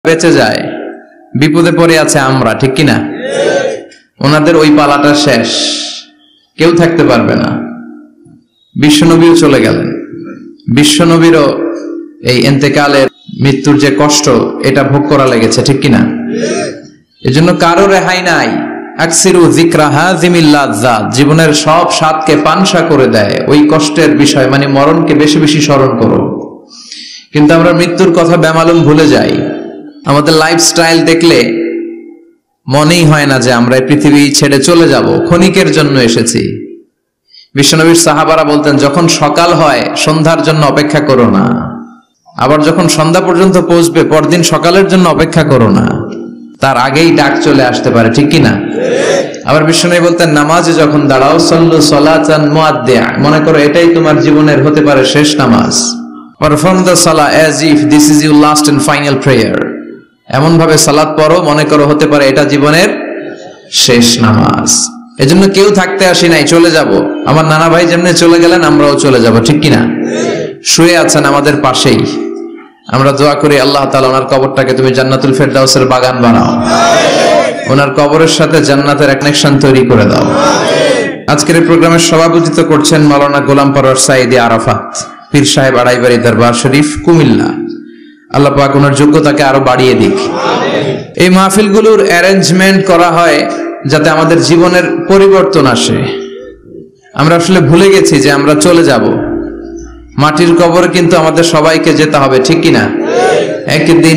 বেঁচে যায়, বিপদে পড়ে আছে আমরা, ঠিক কিনা? ওনাদের ওই পালাটা শেষ, কেউ থাকতে পারবে না। বিশ্বনবীও চলে গেলেন, বিশ্বনবীরও এই ইন্তেকালের মৃত্যুর যে কষ্ট এটা ভোগ করা লেগেছে, ঠিক কিনা? এজন্য কারো রেহাই নাই। আকসিরু যিকরা হাযিমিল লাযযাত, জীবনের সব স্বাদকে পানসা করে দেয় ওই কষ্টের বিষয়, মানে মরণকে বেশি বেশি স্মরণ করো। কিন্তু আমরা মৃত্যুর কথা বেমালুম ভুলে যাই। আমাদের লাইফস্টাইল দেখলে মনেই হয় না যে আমরা এই পৃথিবী ছেড়ে চলে যাব, ক্ষণিকের জন্য এসেছি। বিশ্বনবীর সাহাবারা বলতেন, যখন সকাল হয় সন্ধ্যার জন্য অপেক্ষা করো না, আবার যখন সন্ধ্যা পর্যন্ত পৌঁছবে পরদিন সকালের জন্য অপেক্ষা করো না, তার আগেই ডাক চলে আসতে পারে, ঠিক কিনা? আবার বিশ্বনবী বলতেন, নামাজে যখন দাঁড়াও সল্লু সলাতান মুআদ্দিয়া, মনে করো এটাই তোমার জীবনের হতে পারে শেষ নামাজ। পারফর্ম দ্য সালাহ as if this is your last and final prayer, এমন ভাবে সালাত পড়ো মনে করো হতে পারে এটা জীবনের শেষ নামাজ। এজন্য কেউ থাকতে আসি নাই, চলে যাব। আমার নানা ভাই যেমনি চলে গেলেন আমরাও চলে যাব, ঠিক কিনা? শুয়ে আছেন আমাদের পাশেই, আমরা দোয়া করি আল্লাহ তাআলা ওনার কবরটাকে তুমি জান্নাতুল ফেরদাউসের বাগান বানাও, ওনার কবরের সাথে জান্নাতের কানেকশন তৈরি করে দাও। আজকের এই প্রোগ্রামের সভাপতিত্ব করছেন মাওলানা গোলাম পরওয়ার সাঈদী আরাফাত, পীর সাহেব আড়াইবাড়ি দরবার শরীফ, কুমিল্লা। আল্লাহ পাক ওনার যোগ্যতাকে আরো বাড়িয়ে দিক। এই মাহফিলগুলোর অ্যারেঞ্জমেন্ট করা হয় যাতে আমাদের জীবনের পরিবর্তন আসে। আমরা আসলে ভুলে গেছি যে আমরা চলে যাব, মাটির কবরে কিন্তু আমাদের সবাইকে যেতে হবে, ঠিক কিনা? একদিন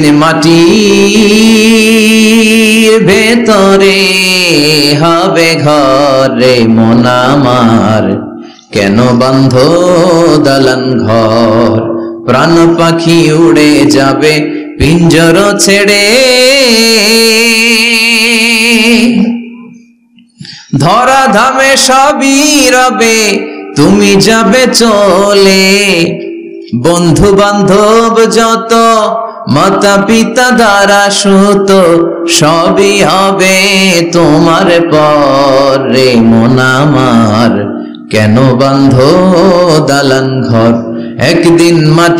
মাটির ভেতরে হবে ঘরে মন আমার, কেন বান্ধ দালান ঘর, প্রাণ পাখি উড়ে যাবে পিঞ্জর ছেড়ে, ধরা ধামে সবই রবে তুমি যাবে চলে, বন্ধু বান্ধব যত মাতা পিতা দ্বারা সুত সবই হবে তোমার পরে মন আমার, কেন বান্ধ দালান ঘর, একদিন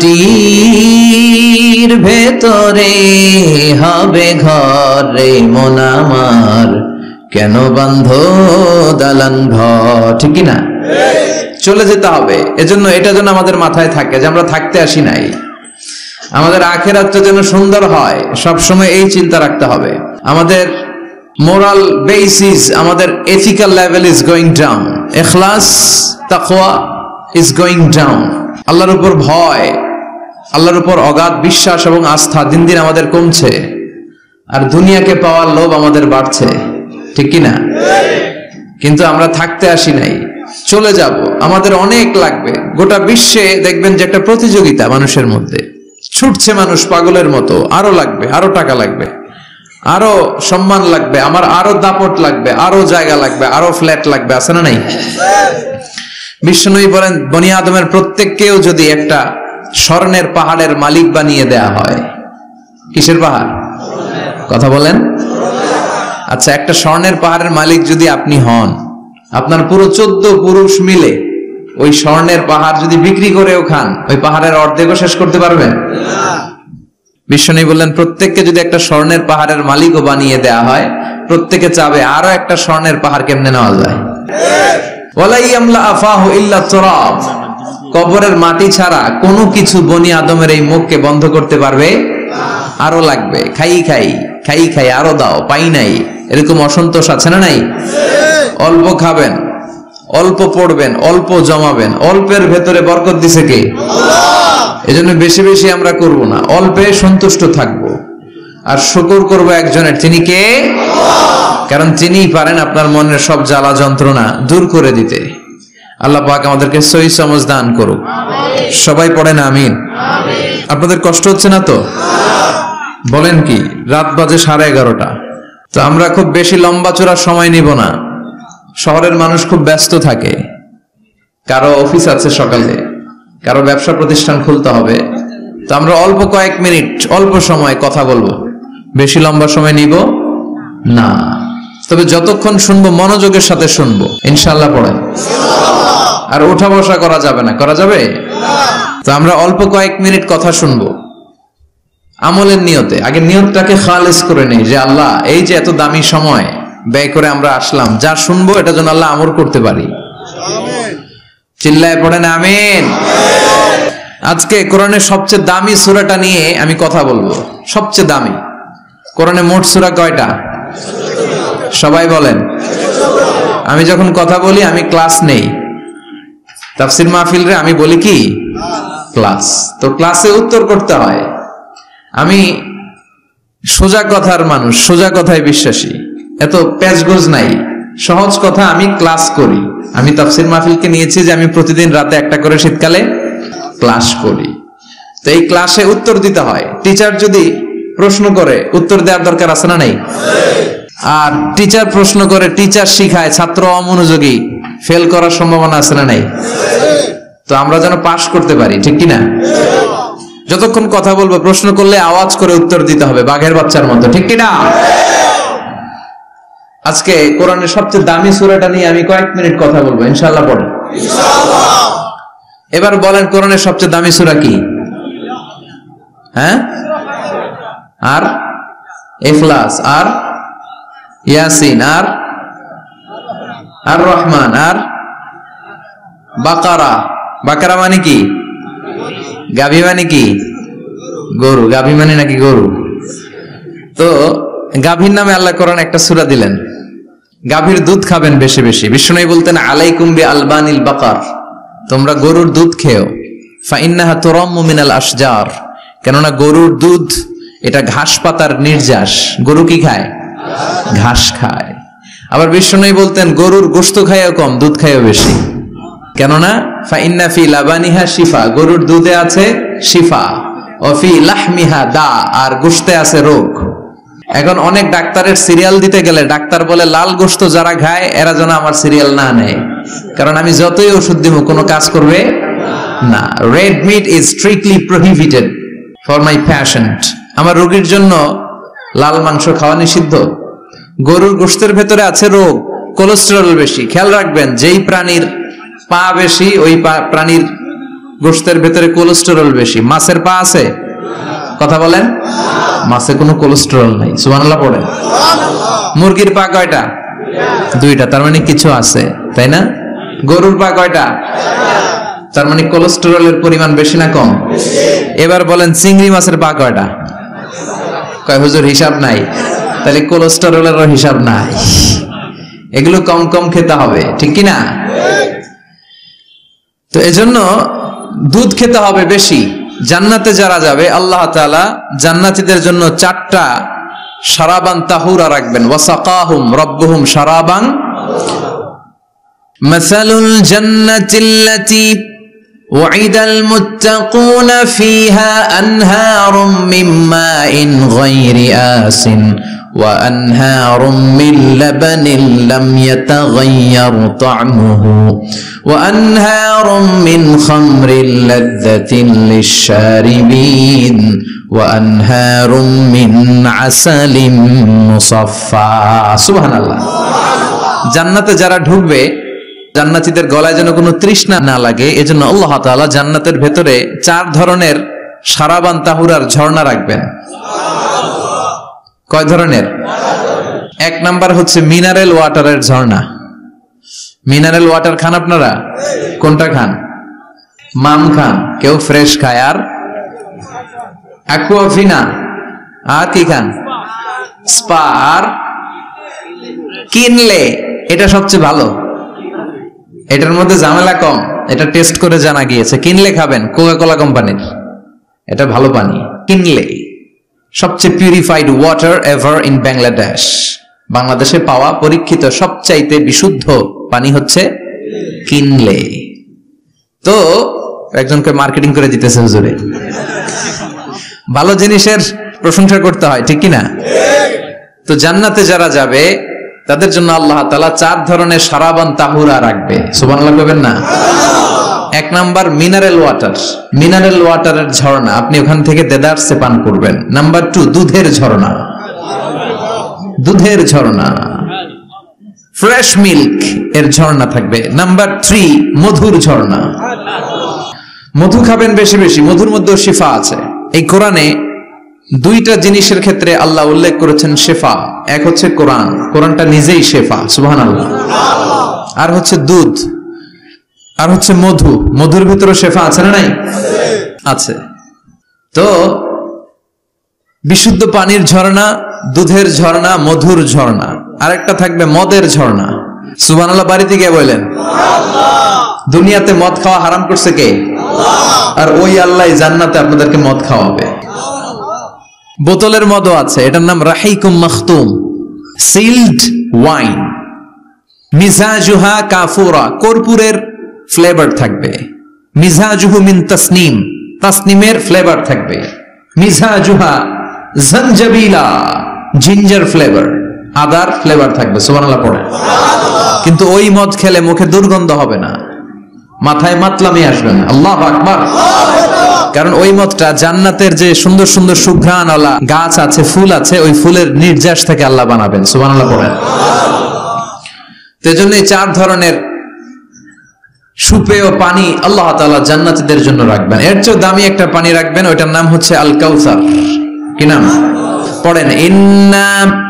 মাটির ভেতরে হবে ঘরে মন আমার, কেন বান্ধ দালান ঘর, ঠিক কিনা? চলে যেতে হবে। এজন্য এটা যেন আমাদের মাথায় থাকে যে আমরা থাকতে আসি নাই, আমাদের আখিরাতটা যেন সুন্দর হয়, সবসময় এই চিন্তা রাখতে হবে। আমাদের মোরাল বেসিস, আমাদের ethical level is going down, ইখলাস তাকওয়া ইজ গোয়িং ডাউন। আল্লাহর উপর ভয়, আল্লাহর উপর অগাধ বিশ্বাস এবং আস্থা দিন দিন আমাদের কমছে, আর দুনিয়াকে পাওয়ার লোভ আমাদের বাড়ছে, ঠিক কিনা? কিন্তু আমরা থাকতে আসি নাই, চলে যাব। আমাদের অনেক লাগবে। গোটা বিশ্বে দেখবেন যে একটা প্রতিযোগিতা মানুষের মধ্যে, ছুটছে মানুষ পাগলের মতো, আরো লাগবে, আরো টাকা লাগবে, আরো সম্মান লাগবে, আমার আরো দাপট লাগবে, আরো জায়গা লাগবে, আরো ফ্ল্যাট লাগবে, আছে না নাই? বিশ্বনবী বলেন, বনি আদমের প্রত্যেককেও যদি একটা স্বর্ণের পাহাড়ের মালিক বানিয়ে দেয়া হয়, কিসের পাহাড়? কথা বলেন। আচ্ছা, একটা স্বর্ণের পাহাড়ের মালিক যদি আপনি হন, আপনার পুরো 14 পুরুষ মিলে ওই স্বর্ণের পাহাড় যদি বিক্রি করেও খান, ওই পাহাড়ের অর্ধেকও শেষ করতে পারবেন না। বিশ্বনবী বললেন, প্রত্যেককে যদি একটা স্বর্ণের পাহাড়ের মালিকও বানিয়ে দেয়া হয়, প্রত্যেকে চাবে আরো একটা স্বর্ণের পাহাড় কেমনে নেওয়া যায়। ওয়ালা ইয়ামলা আফাহু ইল্লা তুরাব, কবরের মাটি ছাড়া কোনো কিছু বনি আদমের এই মুখকে বন্ধ করতে পারবে? আরো লাগবে, খাই খাই খাই খাই, আরো দাও, পাই নাই, এরকম অসন্তোষ আছে না নাই? অল্প খাবেন, অল্প পড়বেন, অল্প জমাবেন, অল্পের ভেতরে বরকত দিছে কে? আল্লাহ। এজন্য বেশি বেশি আমরা করব না, অল্পে সন্তুষ্ট থাকব, আর শুকর করব একজনের, তিনি কে? আল্লাহ। কারণ তিনিই পারেন আপনার মনের সব জ্বালা যন্ত্রণা দূর করে দিতে। আল্লাহ পাক আমাদেরকে সহি সমঝ দান করুক। সবাই পড়েন আমিন। আপনাদের কষ্ট হচ্ছে না তো? বলেন কি, রাত বাজে 11:30। তো আমরা খুব বেশি লম্বা চড়ার সময় নিব না। শহরের মানুষ খুব ব্যস্ত থাকে, কারো অফিস আছে সকালে, কারো ব্যবসা প্রতিষ্ঠান খুলতে হবে। তো আমরা অল্প কয়েক মিনিট, অল্প সময় কথা বলবো, বেশি লম্বা সময় নিব না। তবে যতক্ষণ শুনবো মনোযোগের সাথে শুনবো, ইনশাআল্লাহ পড়েন। আর ওঠা বসা করা যাবে না, করা যাবে? তো আমরা অল্প কয়েক মিনিট কথা শুনবো, আমলের নিয়তে। আগে নিয়তটাকে খালেস করে নেই যে আল্লাহ এই যে এত দামি সময় ব্যয় করে আমরা আসলাম, যা শুনবো এটা যেন আল্লাহ আমল করতে পারি। চিল্লায় পড়েন আমিন। আজকে কোরআনের সবচেয়ে দামি সূরাটা নিয়ে আমি কথা বলবো। সবচেয়ে দামি কোরআনে মোট সূরা কয়টা? সবাই বলেন। আমি যখন কথা বলি আমি ক্লাস নেই, তাফসীর মাহফিলে আমি বলি কি ক্লাস। তো ক্লাসে উত্তর করতে হয়। আমি সোজা কথার মানুষ, সোজা কথায় বিশ্বাসী, এত প্যাচগোজ নাই, সহজ কথা আমি ক্লাস করি। আমি তাফসীর মাহফিলকে নিয়েছি যে আমি প্রতিদিন রাতে একটা করে শীতকালে ক্লাস করি। তো এই ক্লাসে উত্তর দিতে হয়। টিচার যদি প্রশ্ন করে উত্তর দেওয়ার দরকার আছে না নাই? আর টিচার প্রশ্ন করে, টিচার শিখায়, ছাত্র অমনোযোগী, ফেল করার সম্ভাবনা আছে না নাই? তো আমরা যেন পাস করতে পারি, ঠিক কিনা? যতক্ষণ কথা বলবো প্রশ্ন করলে আওয়াজ করে উত্তর দিতে হবে, বাঘের বাচ্চার মতো, ঠিক কিনা? আজকে কোরআনের সবচেয়ে দামি সূরাটা নিয়ে আমি কয়েক মিনিট কথা বলবো, ইনশাআল্লাহ। পড়েন ইনশাআল্লাহ। এবার বলেন কোরআনের সবচেয়ে দামি সূরা কি? হ্যাঁ? আর ইখলাস, আর ইয়াসিন, আর আর রহমান, আর বাকারা। বাকারা মানে কি? গাভী মানে কি? গরু। গাভী মানে নাকি গরু? তো গাভীর নামে আল্লাহ কোরআন একটা সূরা দিলেন। গাভীর দুধ খাবেন বেশি বেশি। বিষ্ণু বলতেন আলাইকুম বি আলবানিল বাকার, তোমরা গরুর দুধ খেও। ফাইন্নাহা তুরাম্মু মিনাল আশজার, কেননা গরুর দুধ এটা ঘাস পাতার নির্যাস। গরু কি খায়? ঘাস খায়। আবার বিষ্ণু বলতেন গরুর গোশত খায়ও কম, দুধ খায়ও বেশি, কেননা ফাইন্না ফি লাবানিহা শিফা, গরুর দুধে আছে শিফা, ও ফি লাহমিহা দা, আর গোশতে আছে রোগ। এখন অনেক ডাক্তারের সিরিয়াল দিতে গেলে ডাক্তার বলে লাল গোশত যারা খায় এরা যেন আমার সিরিয়াল না নেয়, কারণ আমি যতই ওষুধ দিব কোনো কাজ করবে না। Red meat is strictly prohibited for my patient. আমার রোগীর জন্য লাল মাংস খাওয়া নিষিদ্ধ। গরুর গোশতের ভেতরে আছে রোগ, কোলেস্টেরল বেশি। খেয়াল রাখবেন, যেই প্রাণীর পা বেশি ওই প্রাণীর গোশতের ভেতরে কোলেস্টেরল বেশি। মাছের পা আছে? কথা বলেন। মাছে কোনো কোলেস্টেরল নাই। সুবহানাল্লাহ পড়েন। মুরগির পা কয়টা? দুইটা, তার মানে কিছু আছে, তাই না? গরুর পা কয়টা? তার মানে কোলেস্টেরলের পরিমাণ বেশি না কম? এবার বলেন চিংড়ি মাছের পা কয়টা? কয় হুজুর হিসাব নাই। তাহলে কোলেস্টেরলেরও হিসাব নাই। এগুলো কম কম খেতে হবে, ঠিক কি না? তো এজন্য দুধ খেতে হবে বেশি। জান্নাতে যারা যাবে আল্লাহ তাআলা জান্নাতীদের জন্য 4টা শারাবান তাহুরা রাখবেন। ওয়াসাকাহুম রাব্বুহুম শারাবান মাসালুল জান্নাতিল্লাতী ওয়াইদাল মুত্তাকুনা ফিহা আনহারুম মিন মাইন গায়রি আসিন ওয়া আনহারুম মিন লাবানিন লাম ইয়াতাগায়্যার তা'মুহু ওয়া আনহারুম মিন খামরিন লাযযাতিন লিশ-শারিবিন ওয়া আনহারুম মিন আসালিন মুসাফফা। সুবহানাল্লাহ। জান্নাতে যারা ঢুকবে জান্নাতীদের গলায় যেন কোনো তৃষ্ণা না লাগে, এজন্য আল্লাহ তাআলা জান্নাতের ভেতরে 4 ধরনের শারাবান তাহুরার ঝর্ণা রাখবেন। কয় ধরনের? 1 নাম্বার হচ্ছে মিনারেল ওয়াটারের ঝর্ণা। মিনারেল ওয়াটার খান আপনারা? কোনটা খান? মাম খান, কেউ ফ্রেশ খায়, আর অ্যাকুয়াফিনা, আর কি খান? স্পা, আর কিনলে। এটা সবচেয়ে ভালো, এটার মধ্যে ঝামেলা কম, এটা টেস্ট করে জানা গিয়েছে। কিনলে খাবেন, কোকা-কোলা কোম্পানির, এটা ভালো পানি। কিনলে সবচেয়ে purified water ever in Bangladesh. বাংলাদেশে পাওয়া পরীক্ষিত সবচাইতে বিশুদ্ধ পানি হচ্ছে কিনলে। তো একজনকে মার্কেটিং করে দিতেছে হুজুরে। ভালো জিনিসের প্রশংসা করতে হয়, ঠিক কিনা? তো জান্নাতে যারা যাবে তাদের জন্য আল্লাহ তাআলা 4 ধরনের শারাবান তাহুরা রাখবে। সুবহানাল্লাহ বলবেন না? 1 নাম্বার মিনারেল ওয়াটার, মিনারেল ওয়াটারের ঝর্ণা, আপনি ওখান থেকে দেদারসে পান করবেন। নাম্বার 2 দুধের ঝর্ণা, দুধের ঝর্ণা, ফ্রেশ মিল্ক এর ঝর্ণা থাকবে। নাম্বার 3 মধুর ঝর্ণা, মধু খাবেন বেশি বেশি, মধুর মধ্যেও শিফা আছে। এই কোরআনে দুইটা জিনিসের ক্ষেত্রে আল্লাহ উল্লেখ করেছেন শেফা। এক হচ্ছে কোরআন, কোরআনটা নিজেই শেফা, সুবহানাল্লাহ। আর হচ্ছে দুধ, আর হচ্ছে মধু, মধুর ভিতরে শেফা আছে না নাই? আছে। তো বিশুদ্ধ পানির ঝর্ণা, দুধের ঝর্ণা, মধুর ঝর্ণা, আরেকটা থাকবে মদের ঝর্ণা। সুবহানাল্লাহ বাড়িতে গিয়ে বললেন। দুনিয়াতে মদ খাওয়া হারাম করছে কে? আর ওই আল্লাহ জান্নাতে আপনাদেরকে মদ খাওয়াবে। বোতলের মদও আছে, এটার নাম রাহিকুম মাখতুম, সিলড ওয়াইন। মিজাজুহা কাফুরা, কর্পূরের ফ্লেভার থাকবে। মিজাজুহু মিন তাসনিম, তাসনিমের ফ্লেভার থাকবে। মিজাজুহা জানজাবিলা, জিঞ্জার ফ্লেভার, আদার ফ্লেভার থাকবে। সুবহানাল্লাহ পড়ে। কিন্তু ওই মদ খেলে মুখে দুর্গন্ধ হবে না, মাথায় মাতলামি আসবে না। আল্লাহু আকবার। কারণ ওই মদটা জান্নাতের যে সুন্দর সুন্দর সুঘ্রাণওয়ালা গাছ আছে, ফুল আছে, ওই ফুলের নির্যাস থেকে আল্লাহ বানাবেন। সুবহানাল্লাহ পড়েন। তো এজন্য এই চার ধরনের সুপেয় পানি আল্লাহ তাআলা জান্নাতীদের জন্য রাখবেন। এর চেয়ে দামি একটা পানি রাখবেন, ওইটার নাম হচ্ছে আল কাউসার। কি নাম? পড়েন, ইন্না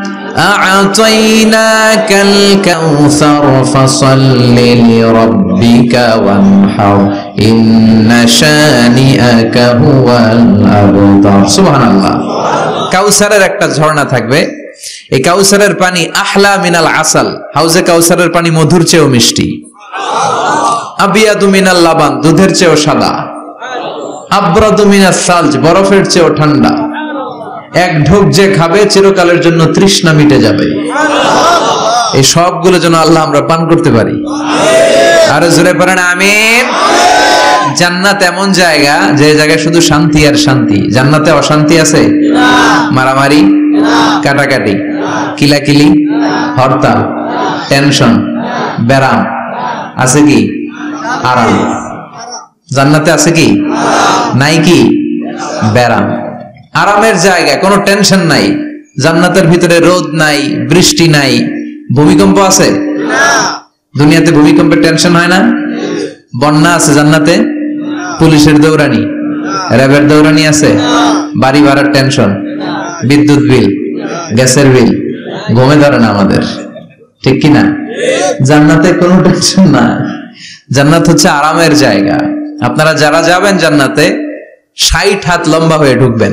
আ'তাইনাকাল কাউসার ফাসাল্লি লিরাব্বিকা ওয়ানহার ইন্না শানিআকা হুয়াল আবতার। সুবহানাল্লাহ। কাউসারের একটা ঝর্ণা থাকবে। এই কাউসারের পানি আহলা মিনাল আসাল, হাউজে কাউসারের পানি মধুর চেয়েও মিষ্টি। আবিয়াদু মিনাল লাবান, দুধের চেয়েও সাদা। আবরাদু মিনাস সালজ, বরফের চেয়েও ঠান্ডা। এক ঢোক যে খাবে চিরকালের জন্য তৃষ্ণা মিটে যাবে। এই সবগুলো যেন আল্লাহ আমরা পান করতে পারি। আর জোরে পড়েন আমিন। জান্নাত এমন জায়গা, যে জায়গায় শুধু শান্তি আর শান্তি। জান্নাতে অশান্তি আছে? মারামারি, কাটাকাটি, কিলাকিলি, হরতাল, টেনশন, ব্যারাম আছে কি? আরাম। জান্নাতে আছে কি? নাই কি? ব্যারাম। আরামের জায়গায় কোনো টেনশন নাই। জান্নাতের ভিতরে রোদ নাই, বৃষ্টি নাই, ভূমিকম্প আছে? দুনিয়াতে ভূমিকম্পের টেনশন হয় না? বন্যা আছে জান্নাতে? পুলিশের দৌড়ানি, র্যাবের দৌড়ানি আছে? বাড়ি ভাড়ার টেনশন, বিদ্যুৎ বিল, গ্যাসের বিল, ঘুমে ধরে না আমাদের, ঠিক কিনা? জান্নাতে কোনো টেনশন না। জান্নাত হচ্ছে আরামের জায়গা। আপনারা যারা যাবেন জান্নাতে 60 হাত লম্বা হয়ে ঢুকবেন।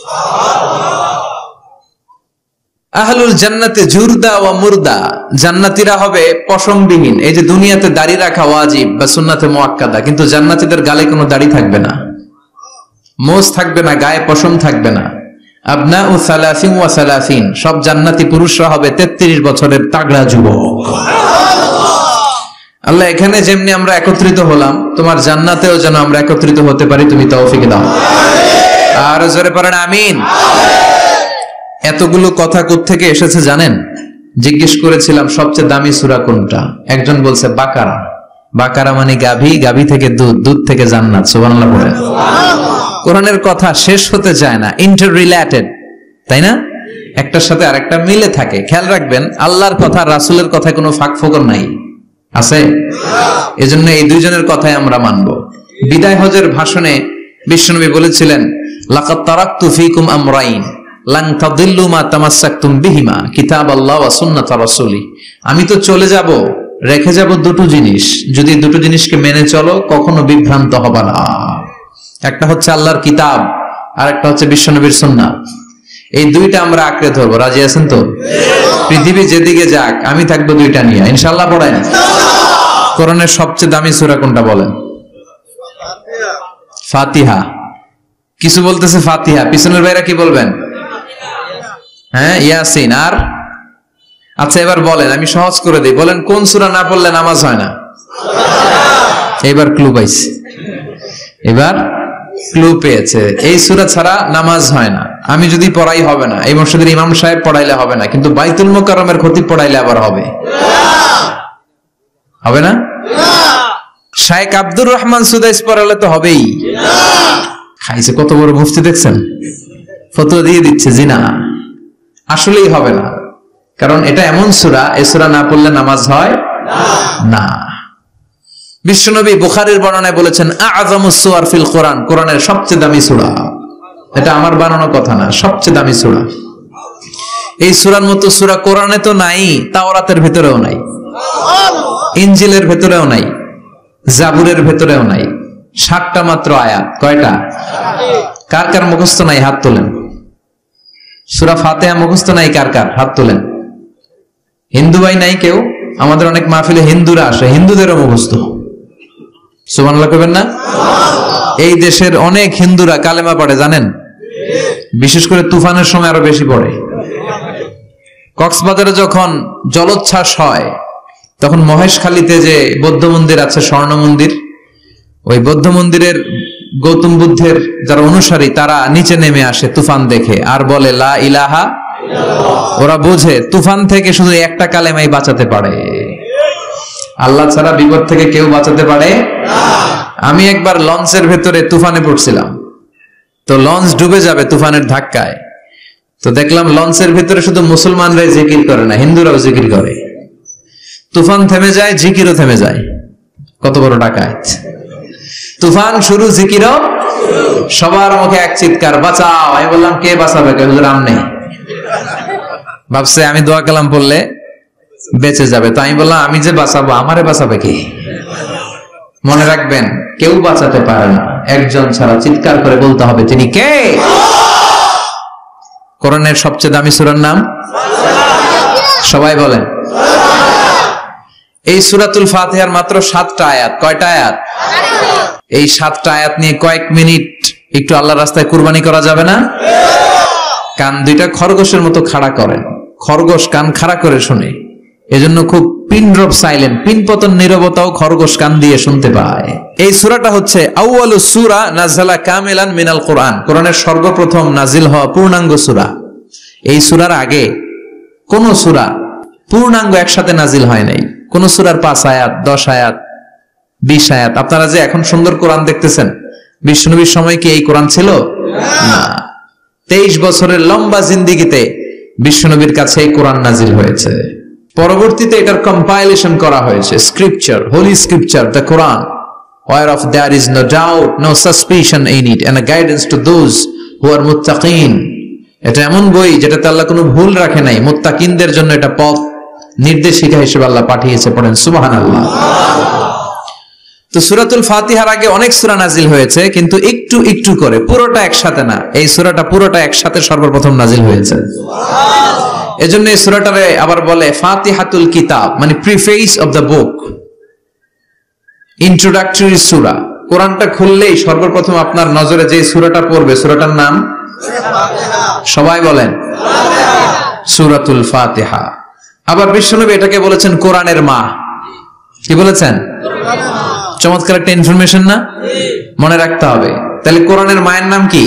আহলুল জান্নাতে জুরদা ওয়া মুরদা, জান্নাতীরা হবে পশমবিহীন। এই যে দুনিয়াতে দাড়ি রাখা ওয়াজিব বা সুন্নাতে মুআক্কাদা, কিন্তু জান্নাতীদের গালে কোনো দাড়ি থাকবে না, মোজ থাকবে না, গায়ে পশম থাকবে না। আবনাউ সালাসিন ওয়া সালাসিন, সব জান্নাতি পুরুষরা হবে 33 বছরের তাগড়া যুবক। আল্লাহ এখানে যেমনি আমরা একত্রিত হলাম, তোমার জান্নাতেও যেন আমরা একত্রিত হতে পারি, তুমি তৌফিক দাও। আর জোরে পড়েন আমিন। এতগুলো কথা কোত্থেকে এসেছে জানেন? জিজ্ঞেস করেছিলাম সবচেয়ে দামি সূরা কোনটা? একজন বলছে বাকারা। বাকারা মানে গাভী, গাভী থেকে দুধ, দুধ থেকে জান্নাত। সুবহানাল্লাহ পড়েন। কোরআনের কথা শেষ হতে চায় না, ইন্টার রিলেটেড, তাই না? একটার সাথে আরেকটা মিলে থাকে। খেয়াল রাখবেন, আল্লাহর কথা রাসূলের কথায় কোনো ফাঁক ফোকর নাই, আছে? এজন্য এই দুইজনের কথাই আমরা মানব। বিদায় হজের ভাষণে বিশ্বনবী বলেছিলেন, লাকাদ তারাকতু ফীকুম আমরাইন লান তাদিল্লু মা তামাসসাকতুম বিহিমা কিতাবাল্লাহ ওয়া সুন্নাত রাসূলি। আমি তো চলে যাব, রেখে যাব দুটো জিনিস, যদি দুটো জিনিসকে মেনে চলো কখনো বিভ্রান্ত হবে না। একটা হচ্ছে আল্লাহর কিতাব, আর একটা হচ্ছে বিশ্বনবীর সুন্নাত। এই দুইটা আমরা আঁকড়ে ধরবো। রাজি আছেন তো? পৃথিবী যেদিকে যাক আমি থাকবো দুইটা নিয়ে, ইনশাআল্লাহ। পড়েন। কোরআনের সবচেয়ে দামি সূরা কোনটা বলেন? ফাতিহা। কিছু বলতেছে ফাতিহা, পিছনের ভাইরা কি বলবেন? হ্যাঁ, ইয়াসিন। আর আচ্ছা এবার বলেন, আমি সহজ করে দিই, বলেন কোন সূরা না পড়লে নামাজ হয় না? এবার ক্লু পাইছে, এবার ক্লু পেয়েছে। এই সূরা ছাড়া নামাজ হয় না। আমি যদি পড়াই হবে না, এই মসজিদের ইমাম সাহেব পড়াইলে হবে না, কিন্তু বাইতুল মুকাররমের খতিব পড়াইলে আবার হবে। হবে না? শাইখ আব্দুর রহমান সুদাইস পড়ালে তো হবেই। খাইছে কত বড় মুফতি দেখছেন, ফতোয়া দিয়ে দিচ্ছে জি না, আসলেই হবে না। কারণ এটা এমন সূরা, এই সূরা না পড়লে নামাজ হয় না। বিশ্বনবী বুখারীর বর্ণনায় বলেছেন, আ'যামুস সুওয়ার ফিল কোরআন, কোরআনের সবচেয়ে দামি সূরা। এটা আমার বানানো কথা না, সবচেয়ে দামি সূরা। এই সূরার মতো সূরা কোরআনে তো নাই, তাওরাতের ভেতরেও নাই, ইনজিলের ভেতরেও নাই, জাবুরের ভেতরেও নাই। 7টা মাত্র আয়াত। কয়টা? কার কার মুখস্থ নাই হাত তোলেন। সূরা ফাতিহা মুখস্থ নাই কার কার হাত তোলেন। হিন্দু ভাই নাই কেউ? আমাদের অনেক মাহফিলে হিন্দুরা আসে, হিন্দুদেরও মুখস্থ। সুবহানাল্লাহ কইবেন না? এই দেশের অনেক হিন্দুরা কালেমা পড়ে জানেন, বিশেষ করে তুফানের সময় আরো বেশি পড়ে। কক্সবাজারে যখন জলোচ্ছ্বাস হয় তখন মহেশখালীতে যে বৌদ্ধ মন্দির আছে, স্বর্ণ মন্দির, ওই বৌদ্ধ মন্দিরের গৌতম বুদ্ধের যারা অনুসারী তারা নিচে নেমে আসে তুফান দেখে আর বলে লা ইলাহা। ওরা বোঝে তুফান থেকে শুধু একটা কালেমাই বাঁচাতে পারে, আল্লাহ ছাড়া বিপদ থেকে কেউ বাঁচাতে পারে না। আমি একবার লঞ্চের ভেতরে তুফানে পড়ছিলাম, তো লঞ্চ ডুবে যাবে তুফানের ধাক্কায়। তো দেখলাম লঞ্চের ভেতরে শুধু মুসলমানরাই জিকির করে না, হিন্দুরাও জিকির করে। তুফান থেমে যায়, জিকিরও থেমে যায়। কত বড় ডাকাত! তুফান শুরু, জিকিরও। সবার মুখে এক চিৎকার, বাঁচাও। আমি বললাম কে বাঁচাবে? হুজুর আমনে। ভাবছে আমি দোয়া কালাম পড়লে বেঁচে যাবে, তো আমি বললাম আমি যে বাঁচাবো, আমারে বাঁচাবে কে? মনে রাখবেন কেউ বাঁচাতে পারে না, একজন ছাড়া। চিৎকার করে বলতে হবে তিনি কে। কোরআনের সবচেয়ে দামি সূরার নাম সবাই বলেন। এই সূরাতুল ফাতিহার মাত্র 7টা আয়াত। কয়টা আয়াত? এই 7টা আয়াত নিয়ে কয়েক মিনিট একটু আল্লাহর রাস্তায় কুরবানি করা যাবে না? কান দুইটা খরগোশের মতো খাড়া করেন, খরগোশ কান খাড়া করে শুনে, এজন্য খুব পিন ড্রপ সাইলেন্ট, পিন পতন নীরবতাও খরগোশ কান দিয়ে শুনতে পায়। এই সূরাটা হচ্ছে আউয়ালু সূরা নাযালা কামিলান মিনাল কোরআন, কোরআনের সর্বপ্রথম নাজিল হওয়া পূর্ণাঙ্গ সূরা। এই সূরার আগে কোন সূরা পূর্ণাঙ্গ একসাথে নাজিল হয় নাই। কোন সূরার 5 আয়াত, 10 আয়াত, 20 আয়াত। আপনারা যে এখন সুন্দর কোরআন দেখতেছেন, বিশ্বনবীর সময় কি এই কোরআন ছিল? না। 23 বছরের লম্বা জিন্দেগিতে বিশ্বনবীর কাছে এই কোরআন নাজিল হয়েছে। পরবর্তীতে এটার কম্পাইলেশন করা হয়েছে, scripture, holy scripture, the Quran, whereof there is no doubt, no suspicion in it, and a guidance to those who are muttaqin. এটা এমন বই যেটাতে আল্লাহ কোনো ভুল রাখে নাই, মুত্তাকিনদের জন্য এটা পথ নির্দেশিকা হিসেবে আল্লাহ পাঠিয়েছে। পড়েন সুবহানাল্লাহ। তো সূরাতুল ফাতিহার আগে অনেক সূরা নাজিল হয়েছে, কিন্তু একটু একটু করে, পুরোটা একসাথে না। এই সূরাটা পুরোটা একসাথে সর্বপ্রথম নাজিল হয়েছে। এজন্য এই সূরাটারে আবার বলে ফাতিহাতুল কিতাব, মানে preface of the book, introductory সূরা। কোরআনটা খুললেই সর্বপ্রথম আপনার নজরে যে সূরাটা পড়বে, সূরাটার নাম সবাই বলেন সূরাতুল ফাতিহা। আবার বিশ্বনবী এটাকে বলেছেন কোরআনের মা। কি বলেছেন? চমৎকার একটা ইনফরমেশন না? মনে রাখতে হবে। তাহলে কোরআনের মায়ের নাম কি?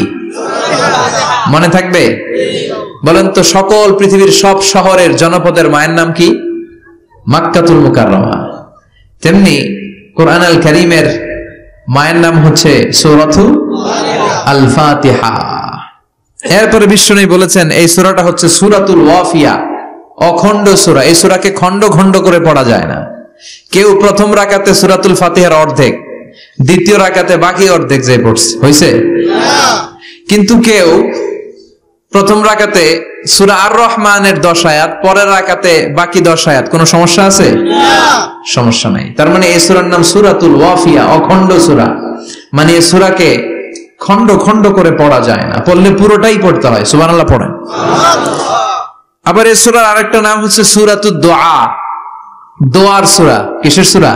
মনে থাকবে? বলেন তো, সকল পৃথিবীর সব শহরের জনপদের মায়ের নাম কি? মাক্কাতুল মুকাররমা। তেমনি কোরআন আল কারীমের মায়ের নাম হচ্ছে সূরাতুল আল ফাতিহা। এরপরে বিশ্বনবী বলেছেন এই সূরাটা হচ্ছে সূরাতুল ওয়াফিয়া, অখণ্ড সূরা। এই সূরাকে খণ্ড খণ্ড করে পড়া যায় না। কেউ প্রথম রাকাতে সূরাতুল ফাতিহার অর্ধেক, দ্বিতীয় রাকাতে বাকি অর্ধেক যে পড়ছে, হইছে? কিন্তু কেউ প্রথম রাকাতে সূরা আর রহমানের 10 আয়াত, পরের রাকাতে বাকি 10 আয়াত। কোনো সমস্যা আছে? সমস্যা নাই। তার মানে এই সূরার নাম সূরাতুল ওয়াফিয়া, অখণ্ড সূরা। মানে এই সূরাকে খণ্ড খণ্ড করে পড়া যায় না, পড়লে পুরোটাই পড়তে হয়। সুবহানাল্লাহ পড়েন। আবার এই সূরার আরেকটা নাম হচ্ছে সূরাতুদ দুআ, দোয়ার সূরা। কিসের সূরা?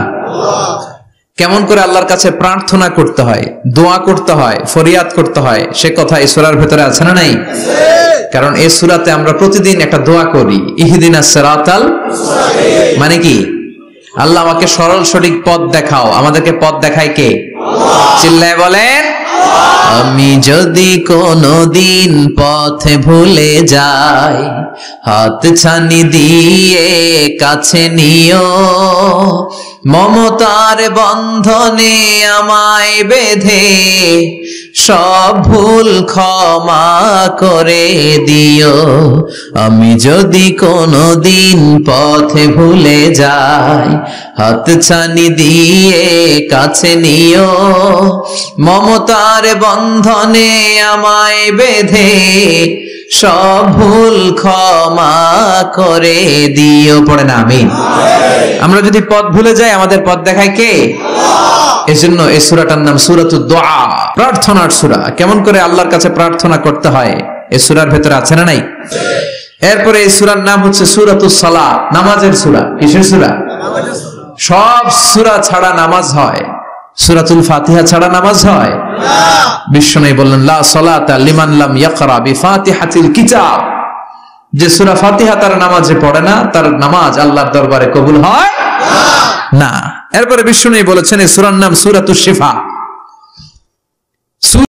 কেমন করে আল্লাহর কাছে প্রার্থনা করতে হয়, দোয়া করতে হয়, ফরিয়াদ করতে হয়, সে কথা এই সূরার ভেতরে আছে না নাই? কারণ এই সূরাতে আমরা প্রতিদিন একটা দোয়া করি, ইহদিনাস সিরাতাল মুস্তাকিম। মানে কি? আল্লাহ আমাকে সরল সঠিক পথ দেখাও। আমাদেরকে পথ দেখায় কে? চিল্লায় বলেন। আমি যদি কোনদিন পথে ভুলে যাই, হাত ছানি দিয়ে কাছে নিও, মমতার বন্ধনে আমায় বেঁধে সব ভুল ক্ষমা করে দিও। আমি যদি কোনোদিন পথে ভুলে যাই, হাতছানি দিয়ে কাছে নিও। মমতার বন্ধনে আমায় বেঁধে সব ভুল ক্ষমা করে দিও। পড়ে না আমিন। আমরা যদি পথ ভুলে যাই, আমাদের পথ দেখায় কে? এজন্য এই সূরাটার নাম সূরাতুদ দুআ, প্রার্থনার সূরা। কেমন করে আল্লাহর কাছে প্রার্থনা করতে হয় এই সূরার ভেতরে আছে না নাই? এরপরে এই সূরার নাম হচ্ছে সূরাতুস সালাত, নামাজের সূরা। কিসের সূরা? সব সূরা ছাড়া নামাজ হয়, সূরাতুল ফাতিহা ছাড়া নামাজ হয় না। বিশ্বনবী বললেন, লা সালাতা লিমান লাম ইয়াকরা বিফাতিহাতিল কিতাব। যে সূরা ফাতিহা তার নামাজে পড়ে না, তার নামাজ আল্লাহর দরবারে কবুল হয় না। এরপরে বিশ্বনবী বলেছেন এই সূরার নাম সূরাতুশ শিফা।